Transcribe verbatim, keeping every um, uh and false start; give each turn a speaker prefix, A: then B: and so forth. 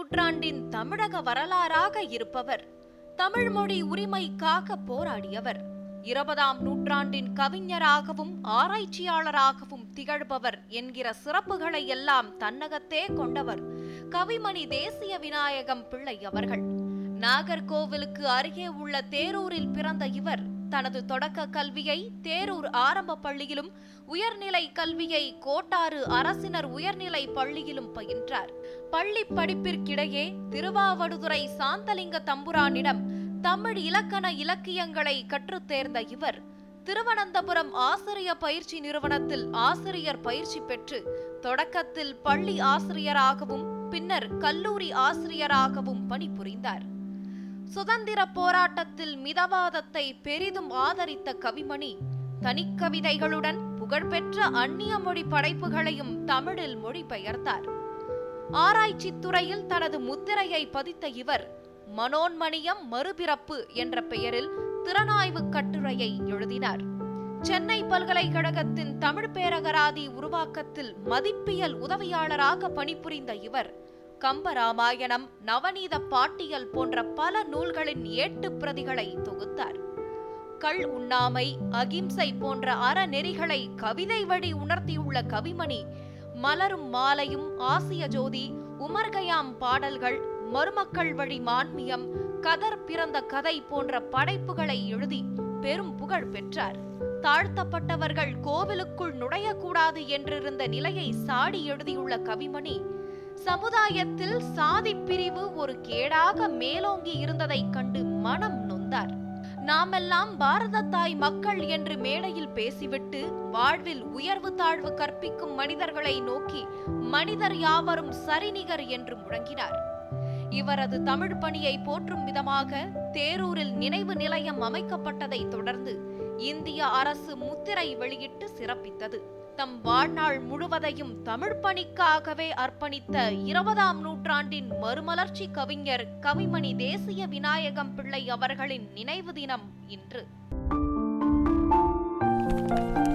A: நூற்றாண்டின் தமிழக வரலாறாக இருப்பவர். தமிழ் மொழி உரிமைக்காக போராடியவர். இருபதாம் நூற்றாண்டின் கவிஞராகவும் ஆராய்ச்சியாளராகவும் திகழ்பவர் என்கிற சிறப்புகளை எல்லாம் தன்னகத்தே கொண்டவர் கவிமணி தேசிய விநாயகம் பிள்ளை அவர்கள். நாகர்கோவிலுக்கு அருகே உள்ள தேரூரில் பிறந்த இவர் தனது தொடக்க கல்வியை தேரூர் ஆரம்ப பள்ளியிலும் உயர்நிலை கல்வியை கோட்டாறு அரசினர் உயர்நிலை பள்ளியிலும் பயின்றார். பள்ளி படிப்பிற்கிடையே திருவாவடுதுறை சாந்தலிங்க தம்புரானிடம் தமிழ் இலக்கண இலக்கியங்களை கற்றுத் தேர்ந்த இவர் திருவனந்தபுரம் ஆசிரிய பயிற்சி நிறுவனத்தில் ஆசிரியர் பயிற்சி பெற்று தொடக்கத்தில் பள்ளி ஆசிரியராகவும் பின்னர் கல்லூரி ஆசிரியராகவும் பணிபுரிந்தார். சுதந்திர போராட்டத்தில் மிதவாதத்தை பெரிதும் ஆதரித்த கவிமணி தனிக்கவிதைகளுடன் புகழ்பெற்ற அந்நிய மொழி படைப்புகளையும் தமிழில் மொழிபெயர்த்தார். ஆராய்ச்சி துறையில் தனது முத்திரையை பதித்த இவர் மனோன்மணியம் மறுபிறப்பு என்ற பெயரில் திறனாய்வு கட்டுரையை எழுதினார். சென்னை பல்கலைக்கழகத்தின் தமிழ் பேரகராதி உருவாக்கத்தில் மதிப்பியல் உதவியாளராக பணிபுரிந்த இவர் கம்பராமாயணம், நவநீத பாட்டியல் போன்ற பல நூல்களின் ஏட்டு பிரதிகளை தொகுத்தார். கள் உண்ணாமை, அகிம்சை போன்ற அறநெறிகளை கவிதை வழி உணர்த்தியுள்ள கவிமணி மலரும் மாலையும், ஆசிய ஜோதி, உமர்கயாம் பாடல்கள், மருமக்கள் வழி மான்மியம், கதர் பிறந்த கதை போன்ற படைப்புகளை எழுதி பெரும் புகழ் பெற்றார். தாழ்த்தப்பட்டவர்கள் கோவிலுக்குள் நுழையக்கூடாது என்றிருந்த நிலையை சாடி எழுதியுள்ள கவிமணி சமுதாயத்தில் சாதி பிரிவு ஒரு கேடாக மேலோங்கி இருந்ததை கண்டு மனம் நொந்தார். நாமெல்லாம் பாரத தாய் மக்கள் என்று மேடையில் பேசிவிட்டு வாழ்வில் உயர்வு தாழ்வு கற்பிக்கும் மனிதர்களை நோக்கி மனிதர் யாவரும் சரிநிகர் என்று முழங்கினார். இவரது தமிழ் பணியை போற்றும் விதமாக தேரூரில் நினைவு நிலையம் அமைக்கப்பட்டதை தொடர்ந்து இந்திய அரசு முத்திரை வெளியிட்டு சிறப்பித்தது. தம் வாழ்நாள் முழுவதையும் தமிழ் பணிக்காகவே அர்ப்பணித்த இருபதாம் நூற்றாண்டின் மறுமலர்ச்சி கவிஞர் கவிமணி தேசிய விநாயகம் பிள்ளை அவர்களின் நினைவு தினம் இன்று.